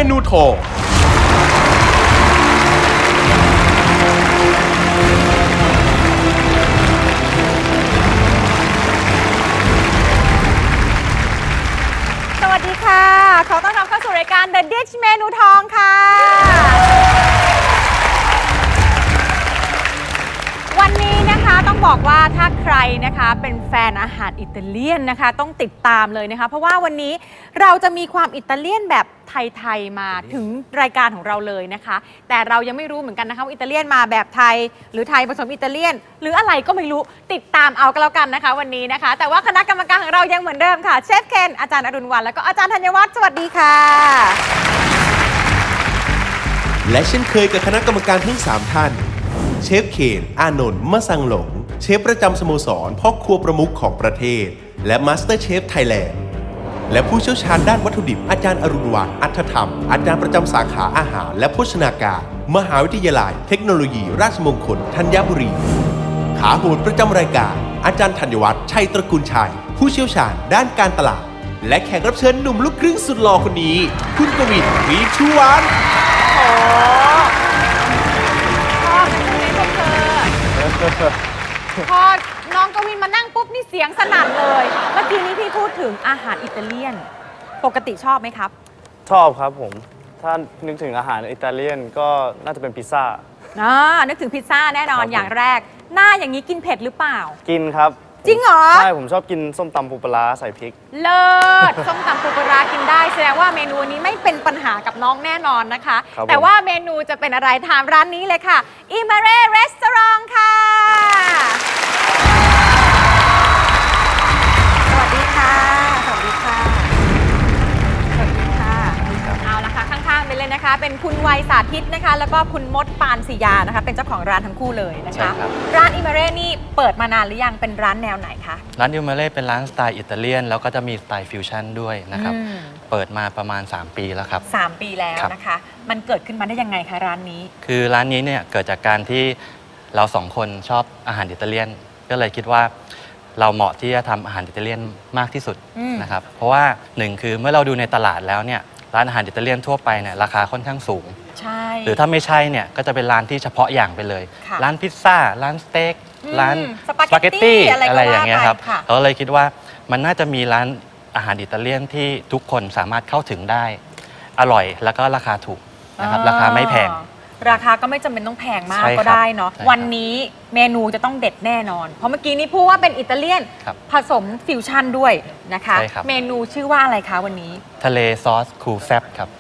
นูทองสวัสดีค่ะขอต้อนรับเข้าสู่รายการ The Dish เมนูทองค่ะวันนี้นะคะต้องบอกว่าถ้าใครนะคะเป็นแฟนอาหารอิตาเลียนนะคะต้องติดตามเลยนะคะเพราะว่าวันนี้เราจะมีความอิตาเลียนแบบไทยๆมาถึงรายการของเราเลยนะคะแต่เรายังไม่รู้เหมือนกันนะคะว่าอิตาเลียนมาแบบไทยหรือไทยผสมอิตาเลียนหรืออะไรก็ไม่รู้ติดตามเอาก็แล้วกันนะคะวันนี้นะคะแต่ว่าคณะกรรมการของเรายังเหมือนเดิมค่ะเชฟเคนอาจารย์อรุณวรรณแล้วก็อาจารย์ธัญวัฒน์สวัสดีค่ะและเช่นเคยกับคณะกรรมการทั้ง3ท่านเชฟเคนอานนท์มะซังหลงเชฟประจำสโมสรพ่อครัวประมุขของประเทศและมาสเตอร์เชฟไทยแลนด์และผู้เชี่ยวชาญด้านวัตถุดิบอาจารย์อรุณวรรณอัฏฐธรรมอาจารย์ประจำสาขาอาหารและโภชนาการมหาวิทยาลัยเทคโนโลยีราชมงคลธัญบุรีขาโหดประจำรายการอาจารย์ธัญวัฒน์ชัยตระกูลชัยผู้เชี่ยวชาญด้านการตลาดและแขกรับเชิญหนุ่มลูกครึ่งสุดหล่อคนนี้คุณกวิน วีชูวันพอน้องกวินมานั่งปุ๊บนี่เสียงสนั่นเลยเมื่อกี้นี้พี่พูดถึงอาหารอิตาเลียนปกติชอบไหมครับชอบครับผมถ้านึกถึงอาหารอิตาเลียนก็น่าจะเป็นพิซซ่านึกถึงพิซซ่าแน่นอนอย่างแรกหน้าอย่างนี้กินเผ็ดหรือเปล่ากินครับจริงเหรอใช่ผมชอบกินส้มตำปูปลาร้าใส่พริกเลิศส้มตำปูปลาร้ากินได้แสดงว่าเมนูนี้ไม่เป็นปัญหากับน้องแน่นอนนะคะแต่ว่าเมนูจะเป็นอะไรถามร้านนี้เลยค่ะอิมาเร่รีสอร์ทค่ะสวัสดีค่ะสวัสดีค่ะสวัสดีค่ะเอาละค่ะข้างๆไปเลยนะคะเป็นคุณวัยสาธิตนะคะแล้วก็คุณมดปานศิยานะคะเป็นเจ้าของร้านทั้งคู่เลยนะคะร้านอิมาเร่นี่เปิดมานานหรือยังเป็นร้านแนวไหนคะร้านอิมาเร่เป็นร้านสไตล์อิตาเลียนแล้วก็จะมีสไตล์ฟิวชั่นด้วยนะครับเปิดมาประมาณ3ปีแล้วครับ 3ปีแล้วนะคะมันเกิดขึ้นมาได้ยังไงคะร้านนี้คือร้านนี้เนี่ยเกิดจากการที่เรา2คนชอบอาหารอิตาเลียนก็เลยคิดว่าเราเหมาะที่จะทำอาหารอิตาเลียนมากที่สุดนะครับเพราะว่า1คือเมื่อเราดูในตลาดแล้วเนี่ยร้านอาหารอิตาเลียนทั่วไปเนี่ยราคาค่อนข้างสูงหรือถ้าไม่ใช่เนี่ยก็จะเป็นร้านที่เฉพาะอย่างไปเลยร้านพิซซ่าร้านสเต็กร้านสปาเกตตี้อะไรอย่างเงี้ยครับเราเลยคิดว่ามันน่าจะมีร้านอาหารอิตาเลียนที่ทุกคนสามารถเข้าถึงได้อร่อยแล้วก็ราคาถูกนะครับราคาไม่แพงราคาก็ไม่จำเป็นต้องแพงมากก็ได้เนาะวันนี้เมนูจะต้องเด็ดแน่นอนเพราะเมื่อกี้นี้พูดว่าเป็นอิตาเลียนผสมฟิวชั่นด้วยนะคะเมนูชื่อว่าอะไรคะวันนี้ทะเลซอสคูลแซ่บครับ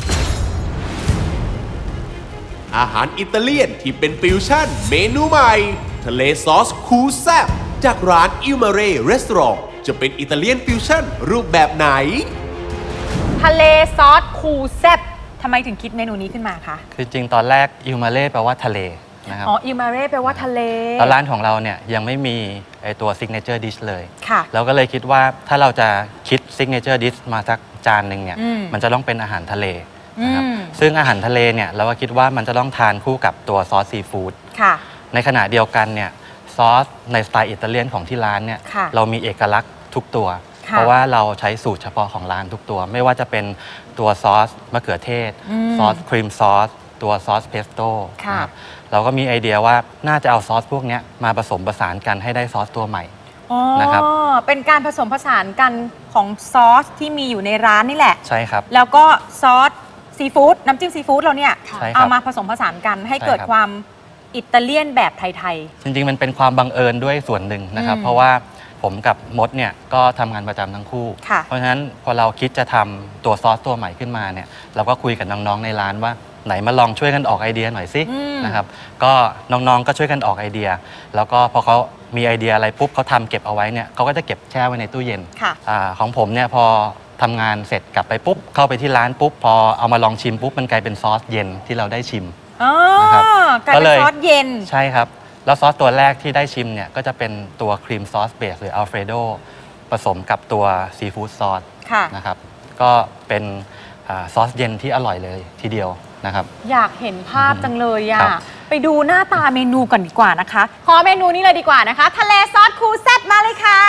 อาหารอิตาเลียนที่เป็นฟิวชั่นเมนูใหม่ทะเลซอสคูลแซ่บจากร้านอิมาเร่รีสอร์ทจะเป็นอิตาเลียนฟิวชั่นรูปแบบไหนทะเลซอสคูลแซ่บทำไมถึงคิดเมนูนี้ขึ้นมาคะคือจริงตอนแรกอิมาเร่แปลว่าทะเลนะครับอิมาเร่แปลว่าทะเลแล้วร้านของเราเนี่ยยังไม่มีไอตัวซิกเนเจอร์ดิชเลยเราก็เลยคิดว่าถ้าเราจะคิดซิกเนเจอร์ดิชมาสักจานหนึ่งเนี่ยมันจะต้องเป็นอาหารทะเลนะครับซึ่งอาหารทะเลเนี่ยเราก็คิดว่ามันจะต้องทานคู่กับตัวซอสซีฟู้ดในขณะเดียวกันเนี่ยซอสในสไตล์อิตาเลียนของที่ร้านเนี่ยเรามีเอกลักษณ์ทุกตัวเพราะว่าเราใช้สูตรเฉพาะของร้านทุกตัวไม่ว่าจะเป็นตัวซอสมะเขือเทศซอสครีมซอสตัวซอสเพสโต้นะครับเราก็มีไอเดียว่าน่าจะเอาซอสพวกนี้มาผสมผสานกันให้ได้ซอสตัวใหม่นะครับเป็นการผสมผสานกันของซอสที่มีอยู่ในร้านนี่แหละใช่ครับแล้วก็ซอสซีฟู้ดน้ำจิ้มซีฟู้ดเราเนี่ยเอามาผสมผสานกันให้เกิดความอิตาเลียนแบบไทยๆจริงๆมันเป็นความบังเอิญด้วยส่วนหนึ่งนะครับเพราะว่าผมกับมดเนี่ยก็ทำงานประจำทั้งคู่เพราะฉะนั้นพอเราคิดจะทำตัวซอสตัวใหม่ขึ้นมาเนี่ยเราก็คุยกับน้องๆในร้านว่าไหนมาลองช่วยกันออกไอเดียหน่อยสินะครับก็น้องๆก็ช่วยกันออกไอเดียแล้วก็พอเขามีไอเดียอะไรปุ๊บเขาทำเก็บเอาไว้เนี่ยเขาก็จะเก็บแช่ไว้ในตู้เย็นของผมเนี่ยพอทำงานเสร็จกลับไปปุ๊บเข้าไปที่ร้านปุ๊บพอเอามาลองชิมปุ๊บมันกลายเป็นซอสเย็นที่เราได้ชิมนะครับก็เลยซอสเย็นใช่ครับแล้วซอสตัวแรกที่ได้ชิมเนี่ยก็จะเป็นตัวครีมซอสเบสหรืออัลเฟรโดผสมกับตัวซีฟู้ดซอสนะครับก็เป็นซอสเย็นที่อร่อยเลยทีเดียวนะครับอยากเห็นภาพจังเลยอ่ะไปดูหน้าตาเมนูก่อนดีกว่านะคะขอเมนูนี้เลยดีกว่านะคะทะเลซอสคูลแซ่บมาเลยค่ะ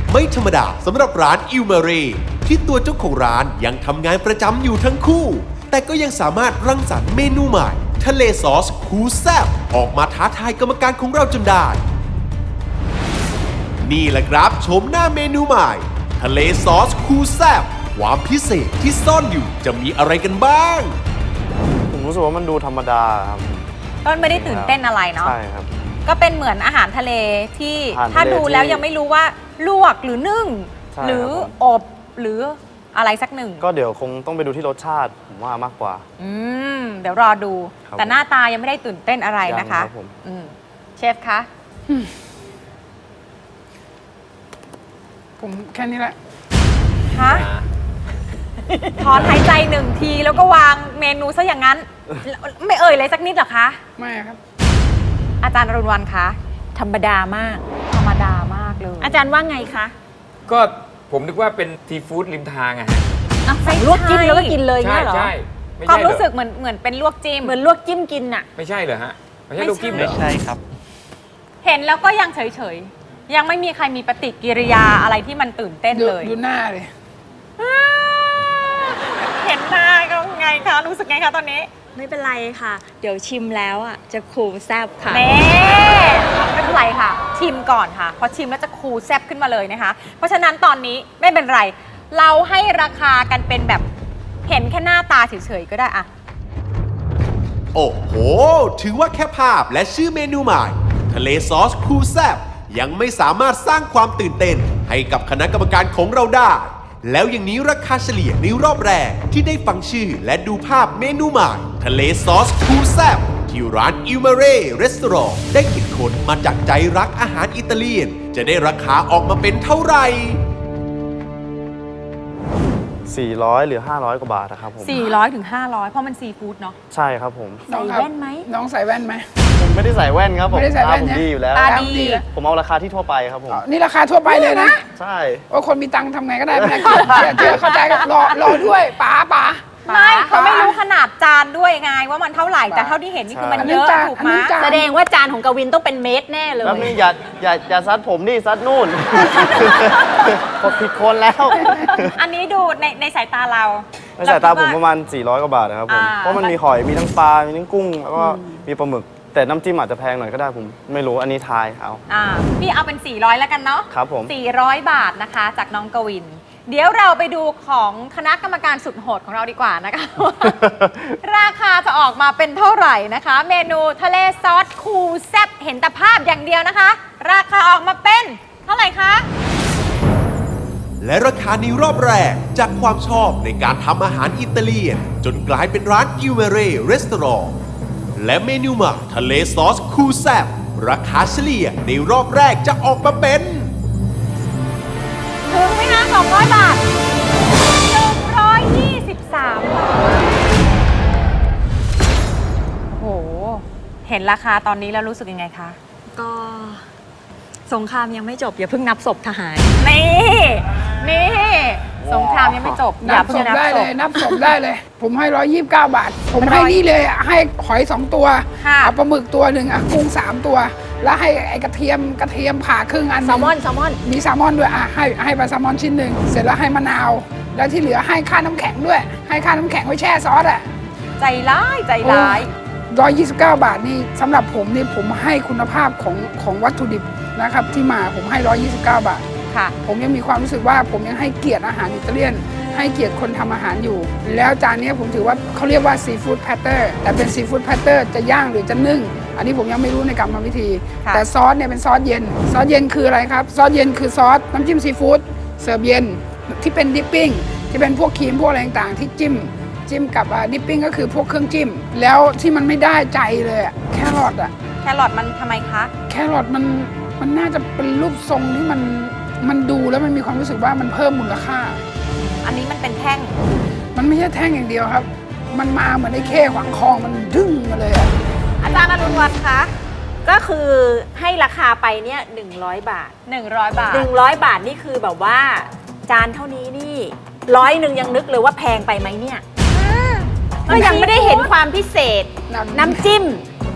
ไม่ธรรมดาสำหรับร้านอิลมาเรที่ตัวเจ้าของร้านยังทำงานประจำอยู่ทั้งคู่แต่ก็ยังสามารถรังสรรค์เมนูใหม่ทะเลซอสคูแซ่บออกมาท้าทายกรรมการของเราจนได้นี่แหละครับชมหน้าเมนูใหม่ทะเลซอสคูแซ่บความพิเศษที่ซ่อนอยู่จะมีอะไรกันบ้างผมรู้สึกว่ามันดูธรรมดาครับต้นไม่ได้ตื่นเต้นอะไรเนาะใช่ครับก็เป็นเหมือนอาหารทะเลที่ถ้าดูแล้วยังไม่รู้ว่าลวกหรือนึ่งหรืออบหรืออะไรสักหนึ่งก็เดี๋ยวคงต้องไปดูที่รสชาติผมว่ามากกว่าเดี๋ยวรอดูแต่หน้าตายังไม่ได้ตื่นเต้นอะไรนะคะเชฟคะผมแค่นี้แหละฮะถอนหายใจหนึ่งทีแล้วก็วางเมนูซะอย่างนั้นไม่เอ่ยเลยสักนิดหรอคะไม่ครับอาจารย์อรุณวรรณคะธรรมดามากธรรมดามากเลยอาจารย์ว่าไงคะก็ผมนึกว่าเป็นซีฟู้ดริมทางอะฮะลวกจิ้มแล้วก็กินเลยใช่เหรอความรู้สึกเหมือนเป็นลวกจิ้มเหมือนลวกจิ้มกินอะไม่ใช่เหรอฮะไม่ใช่ลวกจิ้มเหรอไม่ใช่ครับเห็นแล้วก็ยังเฉยๆยังไม่มีใครมีปฏิกิริยาอะไรที่มันตื่นเต้นเลยดูหน้าเลยเห็นหน้าก็ไงคะรู้สึกไงคะตอนนี้ไม่เป็นไรค่ะเดี๋ยวชิมแล้วอ่ะจะคูลแซ่บค่ะไม่เป็นไรค่ะชิมก่อนค่ะพอชิมแล้วจะคูลแซ่บขึ้นมาเลยนะคะเพราะฉะนั้นตอนนี้ไม่เป็นไรเราให้ราคากันเป็นแบบเห็นแค่หน้าตาเฉยๆก็ได้อะโอ้โหถือว่าแค่ภาพและชื่อเมนูใหม่ทะเลซอสคูลแซ่บยังไม่สามารถสร้างความตื่นเต้นให้กับคณะกรรมการของเราได้แล้วอย่างนี้ราคาเฉลี่ยในรอบแรกที่ได้ฟังชื่อและดูภาพเมนูใหม่ทะเลซอสคูลแซ่บที่ร้านอิลมาเร่รีสอร์ทได้คิดค้นมาจากใจรักอาหารอิตาเลียนจะได้ราคาออกมาเป็นเท่าไหร่ 400หรือ500กว่าบาทนะครับผม 400ถึง500เพราะมันซีฟู้ดเนาะใช่ครับผมใส่แว่นไหมน้องใส่แว่นไหมผมไม่ได้ใส่แว่นครับผมตาผมดีอยู่แล้วตาดีผมเอาราคาที่ทั่วไปครับผมนี่ราคาทั่วไปเลยนะใช่ว่าคนมีตังค์ทำไงก็ได้ไม่เจอเข้าใจกับรอด้วยป๋าไม่เขาไม่รู้ขนาดจานด้วยไงว่ามันเท่าไหร่แต่เท่าที่เห็นนี่คือมันเยอะถูกไหมแสดงว่าจานของกวินต้องเป็นเมตรแน่เลยแล้วนี่อย่าซัดผมดิซัดนู่นผิดคนแล้วอันนี้ดูในสายตาเราในสายตาผมประมาณ400กว่าบาทนะครับผมเพราะมันมีหอยมีทั้งปลามีทั้งกุ้งแล้วก็มีปลาหมึกแต่น้ำจิ้มอาจจะแพงหน่อยก็ได้ผมไม่รู้อันนี้ทายเอาพี่เอาเป็น400แล้วกันเนาะครับผม 400 บาทนะคะจากน้องกวินเดี๋ยวเราไปดูของคณะกรรมการสุดโหดของเราดีกว่านะคะราคาจะออกมาเป็นเท่าไหร่นะคะเมนูทะเลซอสคูลแซ่บเห็นแต่ภาพอย่างเดียวนะคะราคาออกมาเป็นเท่าไหร่คะและราคาในรอบแรกจากความชอบในการทำอาหารอิตาเลียนจนกลายเป็นร้านอิลมาเร่รีสอร์ทและเมนูใหม่ทะเลซอสคูลแซ่บราคาเฉลี่ยในรอบแรกจะออกมาเป็นถึงไหมคะ200 บาท123 บาทโหเห็นราคาตอนนี้แล้วรู้สึกยังไงคะก็สงครามยังไม่จบอย่าเพิ่งนับศพทหารนี่สงครามยังไม่จบอย่าเพิ่งนับศพนับศพได้เลยผมให้129 บาทผมให้นี่เลยให้หอย2 ตัวเอาปลาหมึกตัวหนึ่งกุ้ง3 ตัวแล้วให้ไอ้กระเทียมผ่าครึ่งอันแซลมอนมีแซลมอนด้วยให้ปลาแซลมอนชิ้นหนึ่งเสร็จแล้วให้มะนาวแล้วที่เหลือให้ค่าน้ำแข็งด้วยให้ค่าน้ำแข็งไว้แช่ซอสใจร้าย 129 บาทนี่สำหรับผมนี่ผมให้คุณภาพของวัตถุดิบนะครับที่มาผมให้129 บาทผมยังมีความรู้สึกว่าผมยังให้เกียรติอาหารอิตาเลียนให้เกียรติคนทำอาหารอยู่แล้วจานนี้ผมถือว่าเขาเรียกว่าซีฟู้ดแพตเตอร์แต่เป็นซีฟู้ดแพตเตอร์จะย่างหรือจะนึ่งอันนี้ผมยังไม่รู้ในกรรมวิธีแต่ซอสเนี่ยเป็นซอสเย็นคืออะไรครับซอสเย็นคือซอสน้ำจิ้มซีฟู้ดเสิร์ฟเย็นที่เป็นดิปปิ้งที่เป็นพวกครีมพวกอะไรต่างๆที่จิ้มกับดิปปิ้งก็คือพวกเครื่องจิ้มแล้วที่มันไม่ได้ใจเลยแครอทมันทำไมคะแครอทมันน่าจะเป็นรูปทรงที่มันดูแล้วมันมีความรู้สึกว่ามันเพิ่มมูลค่าอันนี้มันเป็นแท่งมันไม่ใช่แท่งอย่างเดียวครับมันมาเหมือนไอ้เข้ขวางคลองมันดึงมาเลยอาจารย์อรุณวรรณคะก็คือให้ราคาไปเนี่ย100 บาท100 บาทนี่คือแบบว่าจานเท่านี้นี่100ยังนึกเลยว่าแพงไปไหมเนี่ยก็ยังไม่ได้เห็นความพิเศษน้ำจิ้ม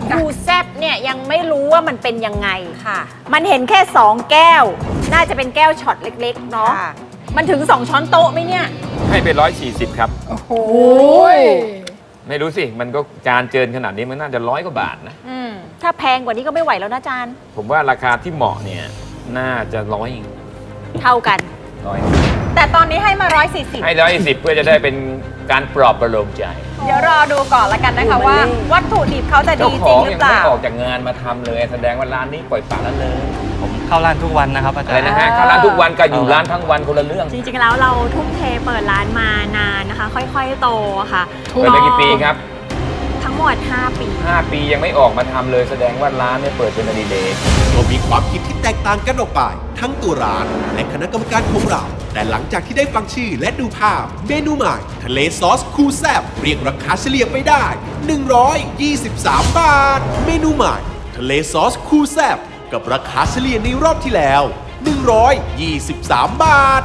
คูแซบเนี่ยยังไม่รู้ว่ามันเป็นยังไงค่ะ มันเห็นแค่2แก้วน่าจะเป็นแก้วช็อตเล็กๆเนาะมันถึง2ช้อนโต๊ะไหมเนี่ยให้ไป140ครับโอ้โหไม่รู้สิมันก็จานเจินขนาดนี้มันน่าจะ100 กว่าบาทนะถ้าแพงกว่านี้ก็ไม่ไหวแล้วนะจานผมว่าราคาที่เหมาะเนี่ยน่าจะเท่ากันแต่ตอนนี้ให้มา140 ให้140เพื่อจะได้เป็นการปลอบประโลมใจเดี๋ยวรอดูก่อนละกันนะคะว่าวัตถุดิบเขาจะดีจริงหรือเปล่ายังไม่ออกจากงานมาทำเลยแสดงว่าร้านนี้ปล่อยปละละเลยผมเข้าร้านทุกวันนะครับอาจารย์อะไรนะฮะเข้าร้านทุกวันกับอยู่ร้านทั้งวันคนละเรื่องจริงๆแล้วเราทุ่มเทเปิดร้านมานานนะคะค่อยๆโตค่ะเปิดมากี่ปีครับทั้งหมด5 ปี 5 ปียังไม่ออกมาทำเลยแสดงว่าร้านเนี่ยเปิดเป็นอดิเรกก็มีความคิดที่แตกต่างกันออกไปทั้งตัวร้านและคณะกรรมการของเราแต่หลังจากที่ได้ฟังชื่อและดูภาพเมนูใหม่ทะเลซอสคูแซบเรียกราคาเฉลี่ยไปได้123 บาทเมนูใหม่ทะเลซอสคูแซบกับราคาเฉลี่ยในรอบที่แล้ว123 บาท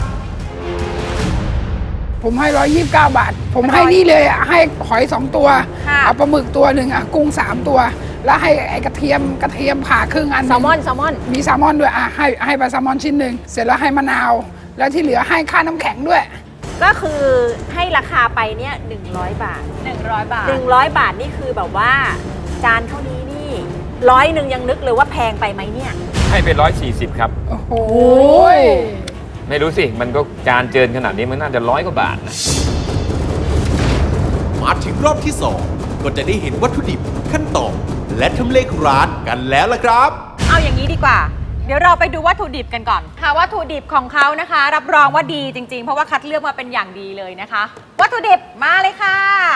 ผมให้129 บาทผมให้นี่เลยอ่ะให้หอย2 ตัวเอาปลาหมึกตัวหนึ่งอ่ะกุ้ง3 ตัวแล้วให้ไอ้กระเทียมผ่าครึ่งอันแซลมอนมีแซลมอนด้วยอ่ะให้ปลาแซลมอนชิ้นหนึ่งเสร็จแล้วให้มะนาวแล้วที่เหลือให้ค่าน้ำแข็งด้วยก็คือให้ราคาไปเนี่ย100 บาท100 บาทนี่คือแบบว่าจานเท่านี้นี่100ยังนึกเลยว่าแพงไปไหมเนี่ยให้ไป140ครับโอ้โหไม่รู้สิมันก็จานเจินขนาดนี้มันน่าจะ100 กว่าบาทนะมาถึงรอบที่2ก็จะได้เห็นวัตถุดิบขั้นตอนและทำเลของร้านกันแล้วล่ะครับเอาอย่างนี้ดีกว่าเดี๋ยวเราไปดูวัตถุดิบกันก่อนค่ะวัตถุดิบของเขานะคะรับรองว่าดีจริงๆเพราะว่าคัดเลือกมาเป็นอย่างดีเลยนะคะวัตถุดิบมาเลยค่ะ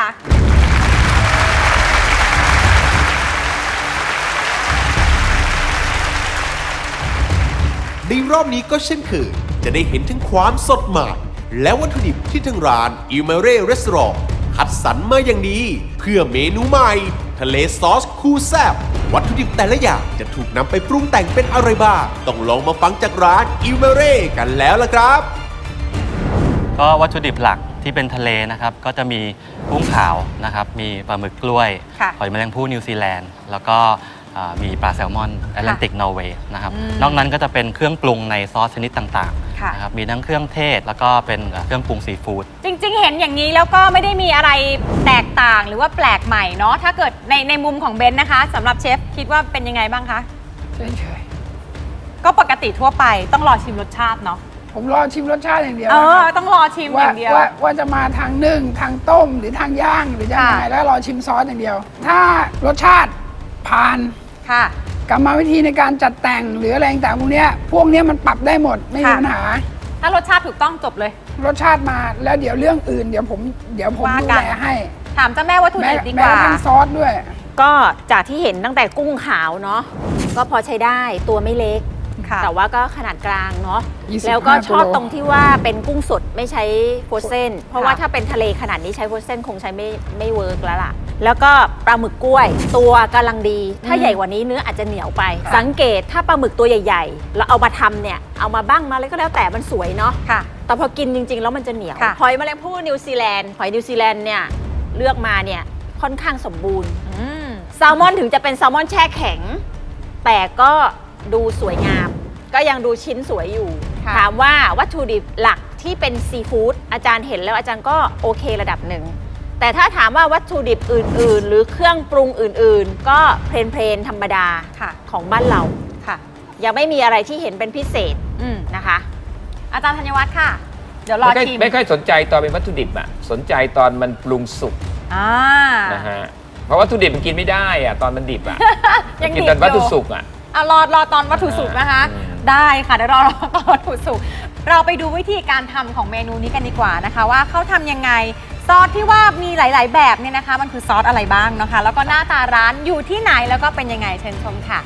ในรอบนี้ก็เช่นเคยจะได้เห็นถึงความสดใหม่และวัตถุดิบที่ทางร้านอิลเมเร่รีสอร์ทคัดสรรมาอย่างดีเพื่อเมนูใหม่ทะเลซอสคูแซบวัตถุดิบแต่ละอย่างจะถูกนำไปปรุงแต่งเป็นอะไรบ้างต้องลองมาฟังจากร้านอิลเมเร่กันแล้วล่ะครับก็วัตถุดิบหลักที่เป็นทะเลนะครับก็จะมีกุ้งขาวนะครับมีปลาหมึกกล้วยหอยแมลงภู่นิวซีแลนด์แล้วก็มีปลาแซลมอนแอตแลนติกนอร์เวย์นะครับนอกนั้นก็จะเป็นเครื่องปรุงในซอสชนิดต่างๆนะครับมีทั้งเครื่องเทศแล้วก็เป็นเครื่องปรุงซีฟู้ดจริงๆเห็นอย่างนี้แล้วก็ไม่ได้มีอะไรแตกต่างหรือว่าแปลกใหม่เนาะถ้าเกิดในมุมของเบนนะคะสำหรับเชฟคิดว่าเป็นยังไงบ้างคะเฉยก็ปกติทั่วไปต้องรอชิมรสชาติเนาะผมรอชิมรสชาติอย่างเดียวต้องรอชิมอย่างเดียวว่าจะมาทางนึ่งทางต้มหรือทางย่างหรือยังไงแล้วรอชิมซอสอย่างเดียวถ้ารสชาติผ่านกรรมวิธีในการจัดแต่งหรืออะไรต่างๆพวกนี้มันปรับได้หมดไม่มีปัญหาถ้ารสชาติถูกต้องจบเลยรสชาติมาแล้วเดี๋ยวเรื่องอื่นเดี๋ยวผมดูแลให้ถามเจ้าแม่วัตถุดิบดีกว่าแม้ทั้งซอสด้วยก็จากที่เห็นตั้งแต่กุ้งขาวเนาะก็พอใช้ได้ตัวไม่เล็กแต่ว่าก็ขนาดกลางเนาะแล้วก็ชอบตรงที่ว่าเป็นกุ้งสดไม่ใช้โฟรเซนเพราะว่าถ้าเป็นทะเลขนาดนี้ใช้โฟรเซนคงใช้ไม่เวิร์กแล้วล่ะแล้วก็ปลาหมึกกล้วยตัวกำลังดีถ้าใหญ่กว่านี้เนื้ออาจจะเหนียวไปสังเกตถ้าปลาหมึกตัวใหญ่ๆเราเอามาทำเนี่ยเอามาบ้างมาอะไรก็แล้วแต่มันสวยเนาะแต่พอกินจริงๆแล้วมันจะเหนียวหอยแมลงภู่นิวซีแลนด์หอยนิวซีแลนด์เนี่ยเลือกมาเนี่ยค่อนข้างสมบูรณ์แซลมอนถึงจะเป็นแซลมอนแช่แข็งแต่ก็ดูสวยงามก็ยังดูชิ้นสวยอยู่ถามว่าวัตถุดิบหลักที่เป็นซีฟู้ดอาจารย์เห็นแล้วอาจารย์ก็โอเคระดับหนึ่งแต่ถ้าถามว่าวัตถุดิบอื่นๆหรือเครื่องปรุงอื่นๆก็เพลนธรรมดาของบ้านเรายังไม่มีอะไรที่เห็นเป็นพิเศษนะคะอาจารย์ธัญวัฒน์ค่ะเดี๋ยวรอชิมไม่ค่อยสนใจตอนเป็นวัตถุดิบอะสนใจตอนมันปรุงสุกนะฮะเพราะวัตถุดิบมันกินไม่ได้อะตอนมันดิบอะกินตอนวัตถุสุกอะรอตอนวัตถุสุกนะคะได้ค่ะเดี๋ยวรอตอนวัตถุสุกเราไปดูวิธีการทำของเมนูนี้กันดีกว่านะคะว่าเขาทำยังไงซอสที่ว่ามีหลายๆแบบเนี่ยนะคะมันคือซอสอะไรบ้างนะคะแล้วก็หน้าตาร้านอยู่ที่ไหนแล้วก็เป็นยังไงเชิญชมค่ะ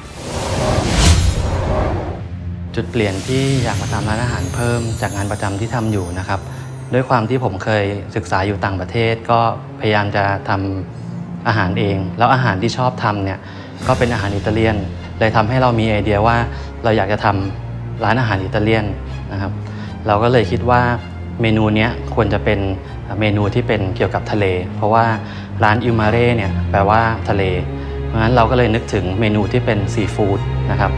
จุดเปลี่ยนที่อยากมาทำร้านอาหารเพิ่มจากงานประจำที่ทำอยู่นะครับด้วยความที่ผมเคยศึกษาอยู่ต่างประเทศก็พยายามจะทำอาหารเองแล้วอาหารที่ชอบทำเนี่ยก็เป็นอาหารอิตาเลียนเลยทำให้เรามีไอเดียว่าเราอยากจะทำร้านอาหารอิตาเลียนนะครับเราก็เลยคิดว่าเมนูนี้ควรจะเป็นเมนูที่เป็นเกี่ยวกับทะเลเพราะว่าร้านอิลมาเร่เนี่ยแปลว่าทะเลเพราะฉะนั้นเราก็เลยนึกถึงเมนูที่เป็นซีฟู้ดนะครับ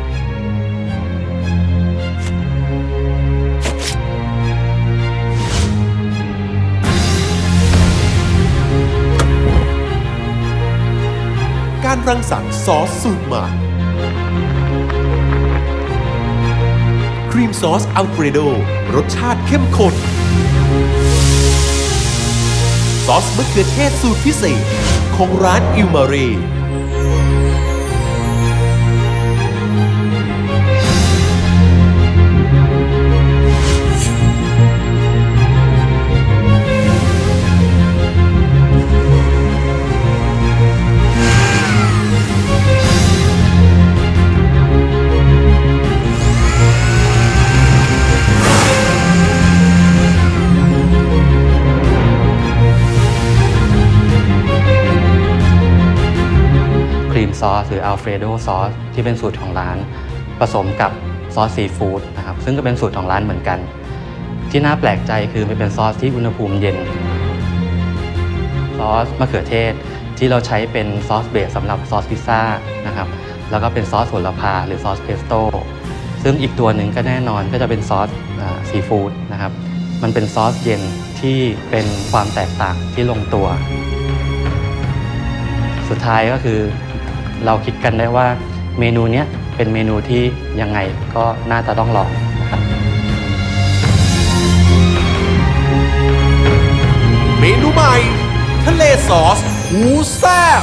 การรังสรรค์ซอสสูตรใหม่ครีมซอสอัลเฟรโดรสชาติเข้มข้นซอสมะเขือเทศสูตรพิเศษของร้านอิลมาเร่ซอสหรืออัลเฟรโดซอสที่เป็นสูตรของร้านผสมกับซอสซีฟู้ดนะครับซึ่งก็เป็นสูตรของร้านเหมือนกันที่น่าแปลกใจคือมันเป็นซอสที่อุณหภูมิเย็นซอสมะเขือเทศที่เราใช้เป็นซอสเบสสำหรับซอสพิซซ่านะครับแล้วก็เป็นซอสโหระพาหรือซอสเพสโต้ซึ่งอีกตัวหนึ่งก็แน่นอนก็จะเป็นซอสซีฟู้ดนะครับมันเป็นซอสเย็นที่เป็นความแตกต่างที่ลงตัวสุดท้ายก็คือเราคิดกันได้ว่าเมนูนี้เป็นเมนูที่ยังไงก็น่าจะต้องลองนะครับเมนูใหม่ทะเลซอสหูแซ่บ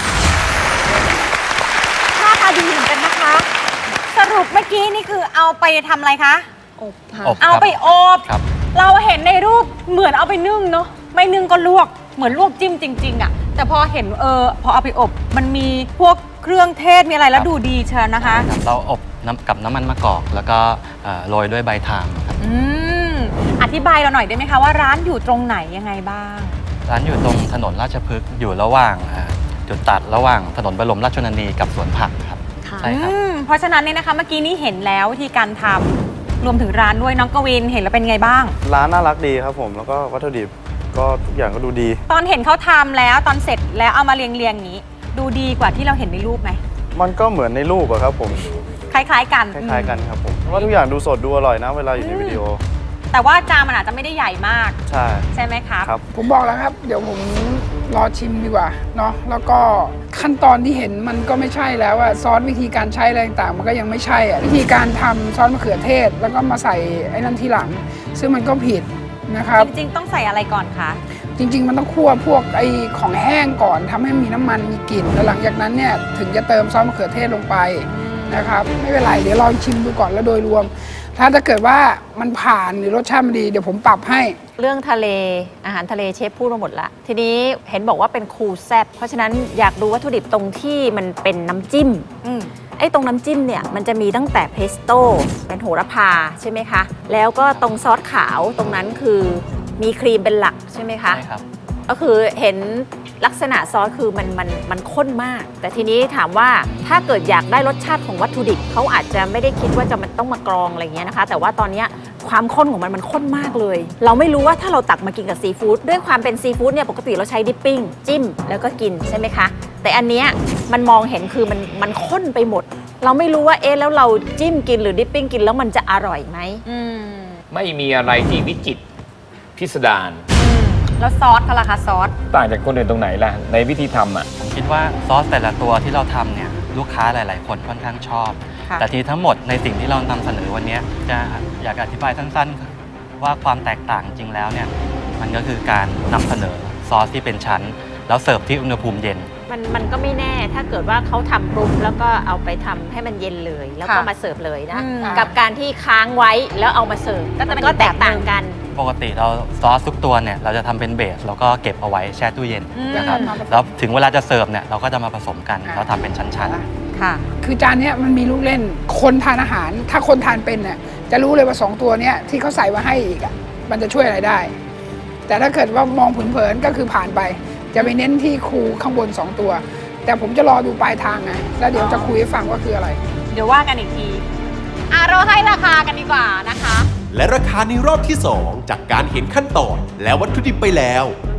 หน้าตาดีเหมือนกันนะคะสรุปเมื่อกี้นี่คือเอาไปทำอะไรคะอบเอาไปอบเราเห็นในรูปเหมือนเอาไปนึ่งเนาะไม่นึ่งก็ลวกเหมือนลวกจิ้มจริงๆอ่ะแต่พอเห็นพอเอาไปอบมันมีพวกเครื่องเทศมีอะไรแล้วดูดีเชียวนะคะเราอบกับน้ำมันมะกอกแล้วก็โรยด้วยใบทามครับอธิบายเราหน่อยได้ไหมคะว่าร้านอยู่ตรงไหนยังไงบ้างร้านอยู่ตรงถนนราชพฤกษ์อยู่ระหว่างจุดตัดระหว่างถนนบรมราชชนนีกับสวนผักครับใช่ครับเพราะฉะนั้นเนี่ยนะคะเมื่อกี้นี้เห็นแล้ววิธีการทำรวมถึงร้านด้วยน้องกวินเห็นแล้วเป็นไงบ้างร้านน่ารักดีครับผมแล้วก็วัตถุดิบก็ทุกอย่างก็ดูดีตอนเห็นเขาทำแล้วตอนเสร็จแล้วเอามาเรียงอย่างนี้ดูดีกว่าที่เราเห็นในรูปไหมมันก็เหมือนในรูปอะครับผมคล้ายๆกันคล้ายๆกันครับผมเพราะว่าทุกอย่างดูสดดูอร่อยนะเวลาอยู่ในวิดีโอแต่ว่าจานมันอาจจะไม่ได้ใหญ่มากใช่ไหมครับผมบอกแล้วครับเดี๋ยวผมรอชิมดีกว่าเนาะแล้วก็ขั้นตอนที่เห็นมันก็ไม่ใช่แล้วอะซอสวิธีการใช้อะไรต่างๆมันก็ยังไม่ใช่อะวิธีการทำซอสมะเขือเทศแล้วก็มาใส่ไอ้นั่นทีหลังซึ่งมันก็ผิดนะครับจริงๆต้องใส่อะไรก่อนคะจริงๆมันต้องคั่วพวกไอ้ของแห้งก่อนทำให้มีน้ำมันมีกลิ่นแล้วหลังจากนั้นเนี่ยถึงจะเติมซอสมะเขือเทศลงไปนะครับไม่เป็นไรเดี๋ยวลองชิมดูก่อนแล้วโดยรวมถ้าเกิดว่ามันผ่านหรือรสชาติมันดีเดี๋ยวผมปรับให้เรื่องทะเลอาหารทะเลเชฟพูดมาหมดละทีนี้เห็นบอกว่าเป็นคูแซ่บเพราะฉะนั้นอยากดูวัตถุดิบตรงที่มันเป็นน้ำจิ้มไอ้ตรงน้ำจิ้มเนี่ยมันจะมีตั้งแต่เพสโต้เป็นโหระพาใช่ไหมคะแล้วก็ตรงซอสขาวตรงนั้นคือมีครีมเป็นหลักใช่ไหมคะใช่ครับก็คือเห็นลักษณะซอสคือมันข้นมากแต่ทีนี้ถามว่าถ้าเกิดอยากได้รสชาติของวัตถุดิบเขาอาจจะไม่ได้คิดว่ามันต้องมากรองอะไรเงี้ยนะคะแต่ว่าตอนนี้ความข้นของมันข้นมากเลยเราไม่รู้ว่าถ้าเราตักมากินกับซีฟู้ดด้วยความเป็นซีฟู้ดเนี่ยปกติเราใช้ดิปปิ้งจิ้มแล้วก็กินใช่ไหมคะแต่อันเนี้ยมันมองเห็นคือมันข้นไปหมดเราไม่รู้ว่าแล้วเราจิ้มกินหรือดิปปิ้งกินแล้วมันจะอร่อยไหมไม่มีอะไรที่วิจิตรพิสดารแล้วซอสล่ะคะซอสต่างจากคนอื่นตรงไหนล่ะในวิธีทำอ่ะผมคิดว่าซอสแต่ละตัวที่เราทำเนี่ยลูกค้าหลายๆคนค่อนข้างชอบแต่ทีทั้งหมดในสิ่งที่เรานำเสนอวันนี้จะอยากอธิบายสั้นๆว่าความแตกต่างจริงแล้วเนี่ยมันก็คือการนำเสนอซอสที่เป็นชั้นแล้วเสิร์ฟที่อุณหภูมิเย็นมันก็ไม่แน่ถ้าเกิดว่าเขาทำปรุงแล้วก็เอาไปทำให้มันเย็นเลยแล้วก็มาเสิร์ฟเลยนะกับการที่ค้างไว้แล้วเอามาเสิร์ฟก็แตกต่างกันปกติเราซอสทุกตัวเนี่ยเราจะทำเป็นเบสแล้วก็เก็บเอาไว้แช่ตู้เย็นนะครับแล้วถึงเวลาจะเสิร์ฟเนี่ยเราก็จะมาผสมกันแล้วทำเป็นชั้นๆค่ะคือจานนี้มันมีลูกเล่นคนทานอาหารถ้าคนทานเป็นเนี่ยจะรู้เลยว่า2ตัวนี้ที่เขาใส่มาให้อีกอ่ะมันจะช่วยอะไรได้แต่ถ้าเกิดว่ามองเผินๆก็คือผ่านไปจะไปเน้นที่คูข้างบน2ตัวแต่ผมจะรอดูปลายทางไงแล้วเดี๋ยวจะคุยให้ฟังว่าคืออะไรเดี๋ยวว่ากันอีกทีเราให้ราคากันดีกว่านะคะและราคาในรอบที่2จากการเห็นขั้นตอนและวัตถุดิบไปแล้ว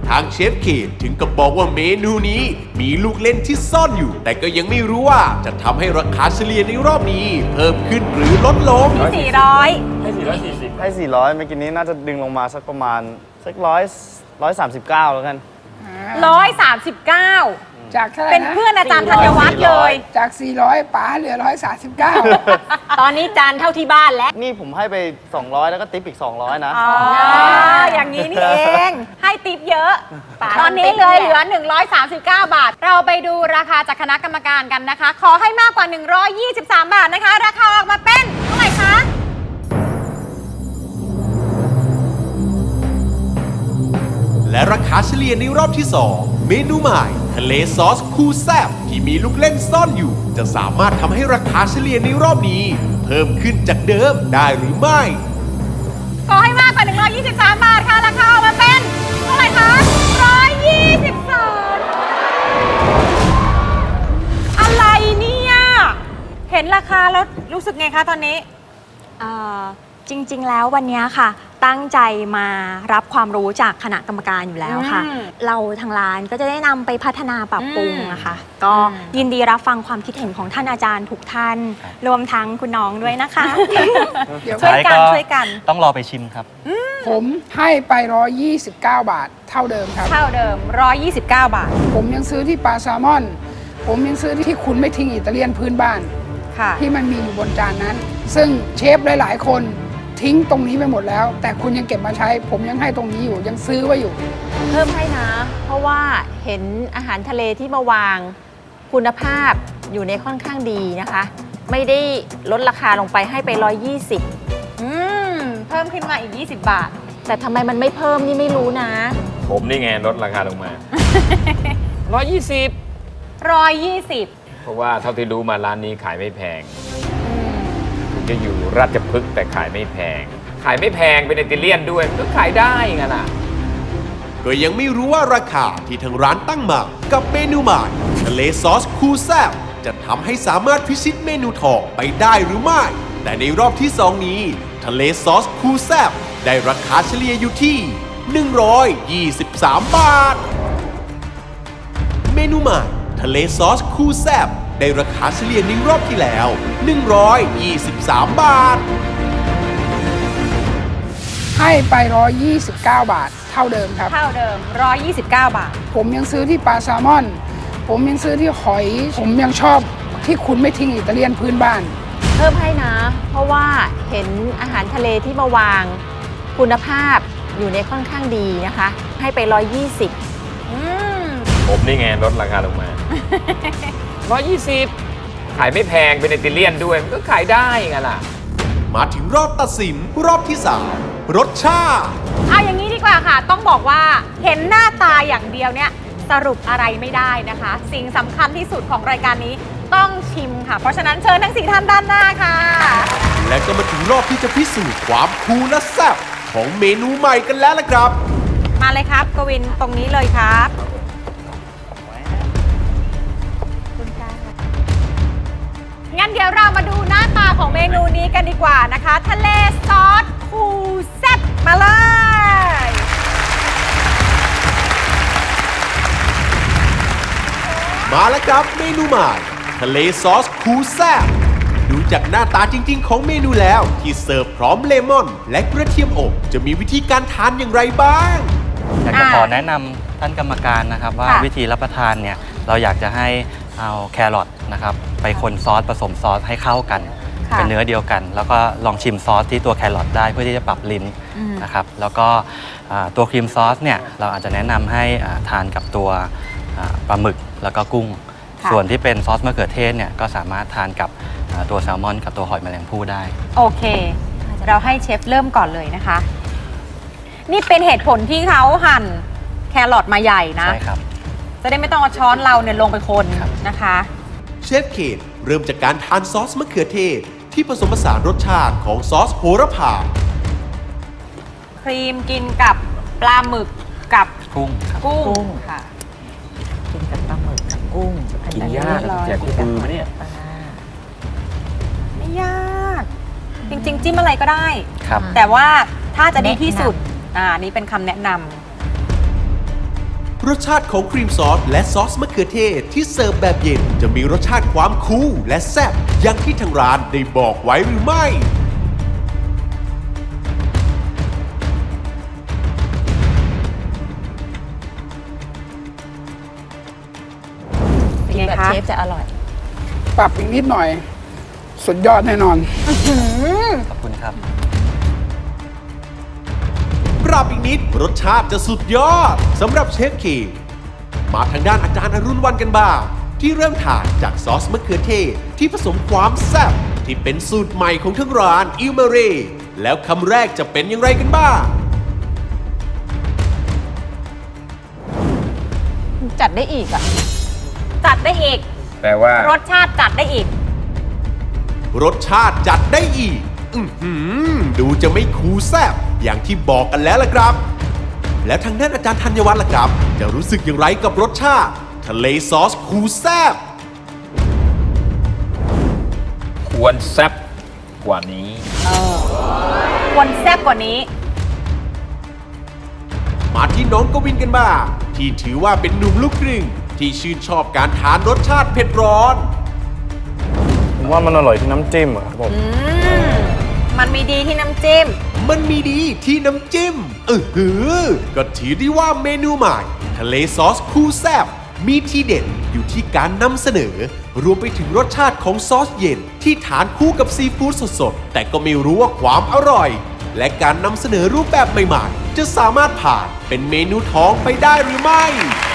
ทางเชฟเคนถึงกับบอกว่าเมนูนี้มีลูกเล่นที่ซ่อนอยู่แต่ก็ยังไม่รู้ว่าจะทำให้ราคาเฉลี่ยในรอบนี้เพิ่มขึ้นหรือลดลงที่400 ให้440 ให้400เมื่อกี้นี้น่าจะดึงลงมาสักประมาณสัก139แล้วกัน 139 จากเท่าไหร่นะเป็นเพื่อนอาจารย์ธัญวัฒน์เลยจาก400ป๋าเหลือ139 ตอนนี้จานเท่าที่บ้านแล้วนี่ผมให้ไป200แล้วก็ติ๊ปอีก200นะอย่างนี้นี่เองให้ติ๊ปเยอะตอนนี้เลยเหลือ139 บาทเราไปดูราคาจากคณะกรรมการกันนะคะขอให้มากกว่า123 บาทนะคะราคาออกมาเป็นเท่าไหร่คะและราคาเฉลี่ยในรอบที่ 2 เมนูใหม่ทะเลซอสคูแซบที่มีลูกเล่นซ่อนอยู่จะสามารถทำให้ราคาเฉลี่ยในรอบนี้เพิ่มขึ้นจากเดิมได้หรือไม่ขอให้มากกว่า123 บาทค่ะราคาออกมาเป็นเท่าไหร่คะ123อะไรเนี่ยเห็นราคาแล้วรู้สึกไงคะตอนนี้จริงๆแล้ววันนี้ค่ะตั้งใจมารับความรู้จากคณะกรรมการอยู่แล้วค่ะเราทางร้านก็จะได้นำไปพัฒนาปรับปรุงนะคะก็ยินดีรับฟังความคิดเห็นของท่านอาจารย์ทุกท่านรวมทั้งคุณน้องด้วยนะคะช่วยกันต้องรอไปชิมครับผมให้ไป129 บาทเท่าเดิมครับเท่าเดิม129 บาทผมยังซื้อที่ปลาแซลมอนผมยังซื้อที่คุณไม่ทิ้งอิตาเลียนพื้นบ้านที่มันมีอยู่บนจานนั้นซึ่งเชฟหลายๆคนทิ้งตรงนี้ไปหมดแล้วแต่คุณยังเก็บมาใช้ผมยังให้ตรงนี้อยู่ยังซื้อไว้อยู่เพิ่มให้นะเพราะว่าเห็นอาหารทะเลที่มาวางคุณภาพอยู่ในค่อนข้างดีนะคะไม่ได้ลดราคาลงไปให้ไป120 เพิ่มขึ้นมาอีก20 บาทแต่ทำไมมันไม่เพิ่มนี่ไม่รู้นะผมนี่ไงลดราคาลงมา120เพราะว่าเท่าที่รู้มาร้านนี้ขายไม่แพงจะอยู่ราชพฤกษ์แต่ขายไม่แพงเป็นอิตาเลียนด้วยก็ขายได้ไงล่ะก็ยังไม่รู้ว่าราคาที่ทางร้านตั้งมากับเมนูใหม่ทะเลซอสคูแซบจะทำให้สามารถพิชิตเมนูทองไปได้หรือไม่แต่ในรอบที่ 2 นี้ทะเลซอสคูแซบได้ราคาเฉลี่ยอยู่ที่123 บาทเมนูใหม่ทะเลซอสคูแซบได้ราคาเฉลี่ยในรอบที่แล้ว123 บาทให้ไป129 บาทเท่าเดิมครับเท่าเดิม129 บาทผมยังซื้อที่ปลาแซลมอนผมยังซื้อที่หอยผมยังชอบที่คุณไม่ทิ้งอิตาเลียนพื้นบ้านเพิ่มให้นะเพราะว่าเห็นอาหารทะเลที่มาวางคุณภาพอยู่ในค่อนข้างดีนะคะให้ไป120 ผมนี่ไงลดราคาลงมา120ขายไม่แพงเป็นอิตาเลียนด้วยก็ขายได้ไงล่ะมาถึงรอบตัดสินรอบที่ 3 รสชาติอย่างนี้ดีกว่าค่ะต้องบอกว่าเห็นหน้าตาอย่างเดียวเนี่ยสรุปอะไรไม่ได้นะคะสิ่งสำคัญที่สุดของรายการนี้ต้องชิมค่ะเพราะฉะนั้นเชิญทั้ง4ท่านด้านหน้าค่ะและก็มาถึงรอบที่จะพิสูจน์ความคูลและแซ่บของเมนูใหม่กันแล้วล่ะครับมาเลยครับกวินตรงนี้เลยครับงั้นเดี๋ยวเรามาดูหน้าตาของเมนูนี้กันดีกว่านะคะทะเลซอสคูแซ่บมาเลยมาแล้วครับเมนูใหม่ทะเลซอสคูแซ่บดูจากหน้าตาจริงๆของเมนูแล้วที่เสิร์ฟพร้อมเลมอนและกระเทียมอบจะมีวิธีการทานอย่างไรบ้างอยากจะขอแนะนำท่านกรรมการนะครับว่าวิธีรับประทานเนี่ยเราอยากจะให้เอาแครอทนะครับไปคนซอสผสมซอสให้เข้ากันเป็นเนื้อเดียวกันแล้วก็ลองชิมซอสที่ตัวแครอทได้เพื่อที่จะปรับลิ้นนะครับแล้วก็ตัวครีมซอสเนี่ยเราอาจจะแนะนำให้ทานกับตัวปลาหมึกแล้วก็กุ้งส่วนที่เป็นซอสมะเขือเทศเนี่ยก็สามารถทานกับตัวแซลมอนกับตัวหอยแมลงภู่ได้โอเคเราให้เชฟเริ่มก่อนเลยนะคะนี่เป็นเหตุผลที่เขาหั่นแครอทมาใหญ่นะใช่ครับจะได้ไม่ต้องเอาช้อนเราเนี่ยลงไปคนนะคะเชฟเคนเริ่มจากการทานซอสมะเขือเทศที่ผสมผสานรสชาติของซอสโหระพาครีมกินกับปลาหมึกกับกุ้งค่ะกินกับปลาหมึกกับกุ้งกินยากแจกคู่มือมาเนี่ยไม่ยากจริงๆจิ้มอะไรก็ได้ครับแต่ว่าถ้าจะดีที่สุดนี่เป็นคำแนะนรสชาติของครีมซอสและซอสมะเขือเทศที่เสิร์ฟแบบเย็นจะมีรสชาติความคูลและแซ่บอย่างที่ทางร้านได้บอกไว้หรือไม่กินแบบเชฟจะอร่อยปรับอีกนิดหน่อยสุดยอดแน่นอนขอบคุณครับปรับอีกนิดรสชาติจะสุดยอดสำหรับเชฟคีมาทางด้านอาจารย์อรุณวรรณกันบ้างที่เริ่มทานจากซอสมะเขือเทศที่ผสมความแซ่บที่เป็นสูตรใหม่ของทั้งร้านอิลเมเร่แล้วคำแรกจะเป็นอย่างไรกันบ้างจัดได้อีกอ่ะจัดได้อีกแปลว่ารสชาติจัดได้อีกรสชาติจัดได้อีกดูจะไม่คูลแซ่บอย่างที่บอกกันแล้วล่ะครับแล้วทางด้านอาจารย์ธัญวัฒน์ล่ะครับจะรู้สึกอย่างไรกับรสชาติทะเลซอสคูลแซ่บควรแซ่บกว่านี้ควรแซ่บกว่านี้มาที่น้องกวินกันบ้างที่ถือว่าเป็นหนุ่มลูกครึ่งที่ชื่นชอบการทานรสชาติเผ็ดร้อนผมว่ามันอร่อยที่น้ำจิ้มครับผมมันมีดีที่น้ำจิ้มมันมีดีที่น้ำจิ้มก็ถือได้ว่าเมนูใหม่ทะเลซอสคูลแซ่บมีทีเด็ดอยู่ที่การนำเสนอรวมไปถึงรสชาติของซอสเย็นที่ทานคู่กับซีฟู้ดสดๆแต่ก็ไม่รู้ว่าความอร่อยและการนำเสนอรูปแบบใหม่ๆจะสามารถผ่านเป็นเมนูท้องไปได้หรือไม่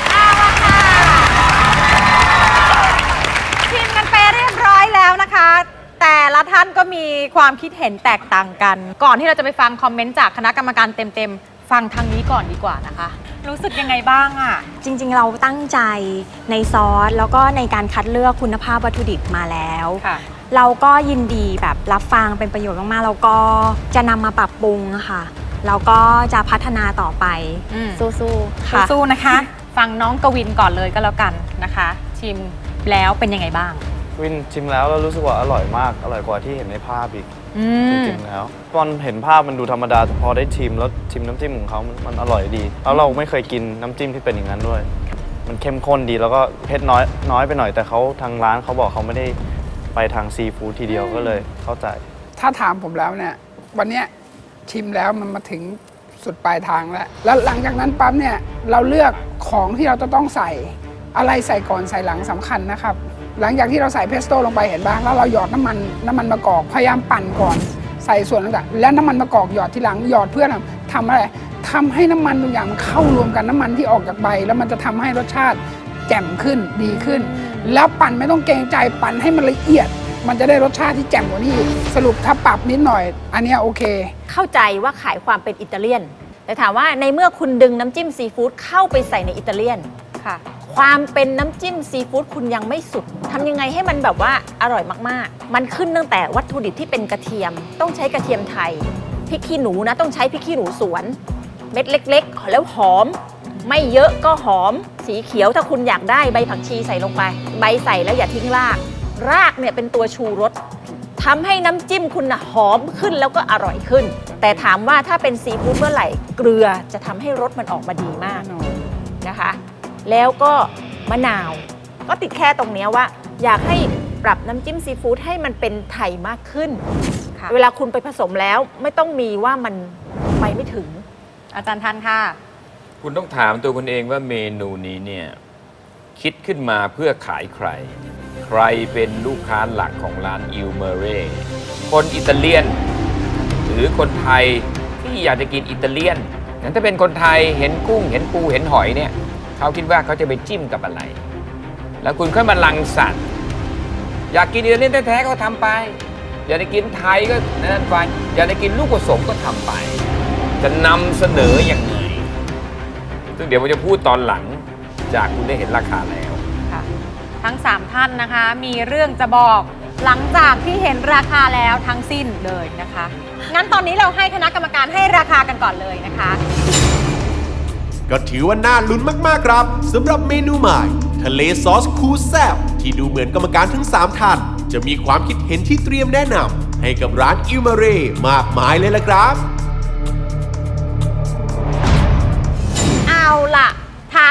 ชิมกันไปเรียบร้อยแล้วนะคะแต่ละท่านก็มีความคิดเห็นแตกต่างกันก่อนที่เราจะไปฟังคอมเมนต์จากคณะกรรมการเต็มๆฟังทางนี้ก่อนดีกว่านะคะรู้สึกยังไงบ้างอ่ะจริงๆเราตั้งใจในซอสแล้วก็ในการคัดเลือกคุณภาพวัตถุดิบมาแล้วเราก็ยินดีแบบรับฟังเป็นประโยชน์มากๆแล้วก็จะนำมาปรับปรุงค่ะแล้วก็จะพัฒนาต่อไปสู้ๆค่ะสู้ๆนะคะฟังน้องกวินก่อนเลยก็แล้วกันนะคะชิมแล้วเป็นยังไงบ้างวินชิมแล้วรู้สึกว่าอร่อยมากอร่อยกว่าที่เห็นในภาพอีกจริงๆแล้วตอนเห็นภาพมันดูธรรมดาแต่พอได้ชิมแล้วชิมน้ำจิ้มของเขามันอร่อยดีแล้วเราไม่เคยกินน้ำจิ้มที่เป็นอย่างนั้นด้วยมันเข้มข้นดีแล้วก็เผ็ดน้อยไปหน่อยแต่เขาทางร้านเขาบอกเขาไม่ได้ไปทางซีฟู้ดทีเดียวก็เลยเข้าใจถ้าถามผมแล้วเนี่ยวันนี้ชิมแล้วมันมาถึงสุดปลายทางแล้วหลังจากนั้นปั๊บเนี่ยเราเลือกของที่เราจะต้องใส่อะไรใส่ก่อนใส่หลังสำคัญนะครับหลังจากที่เราใส่เพสโต้ลงไปเห็นบ้างแล้วเราหยอดน้ำมันมะกอกพยายามปั่นก่อนใส่ส่วนต่างๆแล้วน้ำมันมะกอกหยอดทีหลังหยอดเพื่อทำอะไรทำให้น้ำมันทุกอย่างมันเข้ารวมกันน้ำมันที่ออกจากใบแล้วมันจะทำให้รสชาติแจ่มขึ้นดีขึ้นแล้วปั่นไม่ต้องเกรงใจปั่นให้มันละเอียดมันจะได้รสชาติที่แจ่มกว่านี้สรุปถ้าปรับนิดหน่อยอันนี้โอเคเข้าใจว่าขายความเป็นอิตาเลียนแต่ถามว่าในเมื่อคุณดึงน้ำจิ้มซีฟู้ดเข้าไปใส่ในอิตาเลียนค่ะความเป็นน้ำจิ้มซีฟู้ดคุณยังไม่สุดทำยังไงให้มันแบบว่าอร่อยมากๆมันขึ้นตั้งแต่วัตถุดิบที่เป็นกระเทียมต้องใช้กระเทียมไทยพริกขี้หนูนะต้องใช้พริกขี้หนูสวนเม็ดเล็กๆแล้วหอมไม่เยอะก็หอมสีเขียวถ้าคุณอยากได้ใบผักชีใส่ลงไปใบใส่แล้วอย่าทิ้งรากเนี่ยเป็นตัวชูรสทำให้น้ำจิ้มคุณหอมขึ้นแล้วก็อร่อยขึ้นแต่ถามว่าถ้าเป็นซีฟู้ดเมื่อไหร่เกลือจะทำให้รสมันออกมาดีมากนะคะแล้วก็มะนาวก็ติดแค่ตรงนี้ว่าอยากให้ปรับน้ำจิ้มซีฟู้ดให้มันเป็นไทยมากขึ้นเวลาคุณไปผสมแล้วไม่ต้องมีว่ามันไปไม่ถึงอาจารย์ทันค่ะคุณต้องถามตัวคุณเองว่าเมนูนี้เนี่ยคิดขึ้นมาเพื่อขายใครเป็นลูกค้าหลักของร้านอิลเมเร่คนอิตาเลียนหรือคนไทยที่อยากจะกินอิตาเลียนงั้นถ้าเป็นคนไทยเห็นกุ้งเห็นปูเห็นหอยเนี่ยเขาคิดว่าเขาจะไปจิ้มกับอะไรแล้วคุณค่อยมารังสรรค์อยากกินอิตาเลียนแท้ๆก็ทำไปอยากจะกินไทยก็นั่นไปอยากจะกินลูกผสมก็ทำไปจะนำเสนออย่างไรซึ่งเดี๋ยวผมจะพูดตอนหลังจากคุณได้เห็นราคาแล้วทั้ง3ท่านนะคะมีเรื่องจะบอกหลังจากที่เห็นราคาแล้วทั้งสิ้นเลยนะคะงั้นตอนนี้เราให้คณะกรรมการให้ราคากันก่อนเลยนะคะก็ถือว่าน่าลุ้นมากๆครับสำหรับเมนูใหม่ทะเลซอสคูลแซ่บที่ดูเหมือนกรรมการทั้ง3ท่านจะมีความคิดเห็นที่เตรียมแนะนำให้กับร้านอิลเมเร่มากมายเลยล่ะครับเอาล่ะถาม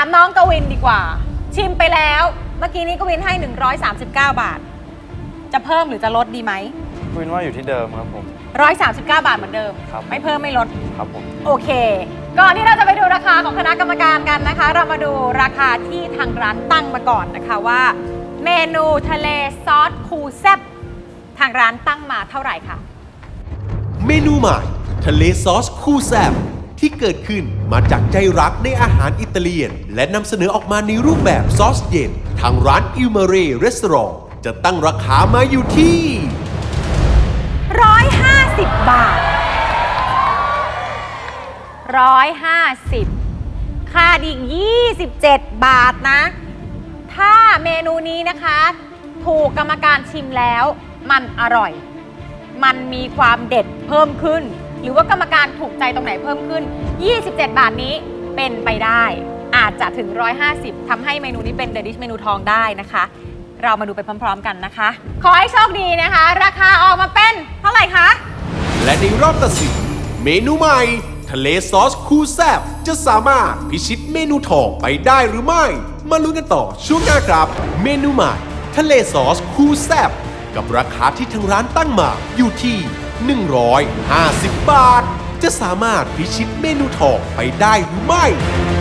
ามน้องกวินดีกว่า ชิมไปแล้วเมื่อกี้นี้กวินให้139 บาทจะเพิ่มหรือจะลดดีไหมกวินว่าอยู่ที่เดิมครับผม 139 บาทเหมือนเดิมไม่เพิ่มไม่ลดครับผมโอเคก่อนที่เราจะไปดูราคาของคณะกรรมการกันนะคะเรามาดูราคาที่ทางร้านตั้งมาก่อนนะคะว่าเมนูทะเลซอสคูแซ่บทางร้านตั้งมาเท่าไหร่คะเมนูใหม่ทะเลซอสคูแซ่บที่เกิดขึ้นมาจากใจรักในอาหารอิตาเลียนและนำเสนอออกมาในรูปแบบซอสเย็นทางร้านอิลเมเร่รีสอร์ทจะตั้งราคามาอยู่ที่ 150 บาท150ค่าอีก27 บาทนะถ้าเมนูนี้นะคะถูกกรรมการชิมแล้วมันอร่อยมันมีความเด็ดเพิ่มขึ้นหรือว่ากรรมการถูกใจตรงไหนเพิ่มขึ้น27 บาทนี้เป็นไปได้อาจจะถึง150ทำให้เมนูนี้เป็นเดอะดิชเมนูทองได้นะคะเรามาดูไปพร้อมๆกันนะคะขอให้โชคดีนะคะราคาออกมาเป็นเท่าไหร่คะและในรอบตัดสินเมนูใหม่ทะเลซอสคูแซ่บจะสามารถพิชิตเมนูทองไปได้หรือไม่มาลุ้นกันต่อช่วงหน้าครับเมนูใหม่ทะเลซอสคูแซ่บกับราคาที่ทางร้านตั้งมาอยู่ที่150 บาทจะสามารถพิชิตเมนูทองไปได้หรือไม่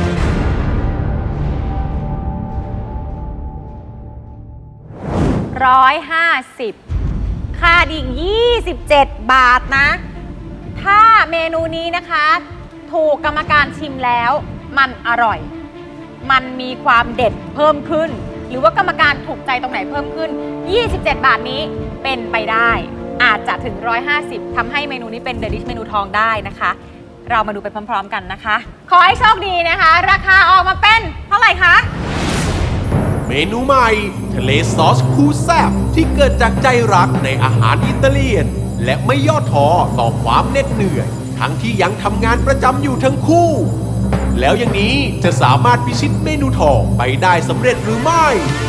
150ค่าอีก27 บาทนะถ้าเมนูนี้นะคะถูกกรรมการชิมแล้วมันอร่อยมันมีความเด็ดเพิ่มขึ้นหรือว่ากรรมการถูกใจตรงไหนเพิ่มขึ้น27 บาทนี้เป็นไปได้อาจจะถึง150ทำให้เมนูนี้เป็นเดอะดิชเมนูทองได้นะคะเรามาดูไปพร้อมๆกันนะคะขอให้โชคดีนะคะราคาออกมาเป็นเท่าไหร่คะเมนูใหม่ทะเลซอสคูแซ่บที่เกิดจากใจรักในอาหารอิตาเลียนและไม่ย่อท้อต่อความเหน็ดเหนื่อยทั้งที่ยังทำงานประจำอยู่ทั้งคู่แล้วอย่างนี้จะสามารถพิชิตเมนูทองไปได้สำเร็จหรือไม่